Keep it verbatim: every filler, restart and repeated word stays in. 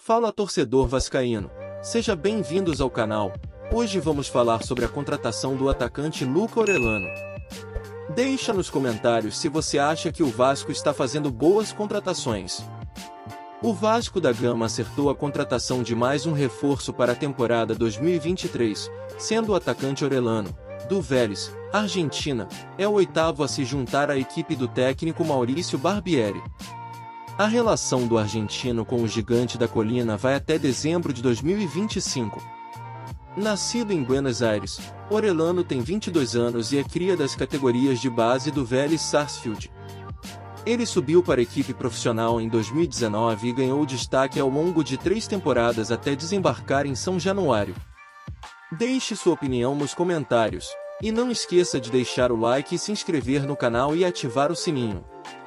Fala torcedor vascaíno, seja bem-vindos ao canal. Hoje vamos falar sobre a contratação do atacante Luca Orellano. Deixa nos comentários se você acha que o Vasco está fazendo boas contratações. O Vasco da Gama acertou a contratação de mais um reforço para a temporada dois mil e vinte e três, sendo o atacante Orellano, do Vélez, Argentina, é o oitavo a se juntar à equipe do técnico Maurício Barbieri. A relação do argentino com o Gigante da Colina vai até dezembro de dois mil e vinte e cinco. Nascido em Buenos Aires, Orellano tem vinte e dois anos e é cria das categorias de base do Vélez Sarsfield. Ele subiu para a equipe profissional em dois mil e dezenove e ganhou destaque ao longo de três temporadas até desembarcar em São Januário. Deixe sua opinião nos comentários, e não esqueça de deixar o like e se inscrever no canal e ativar o sininho.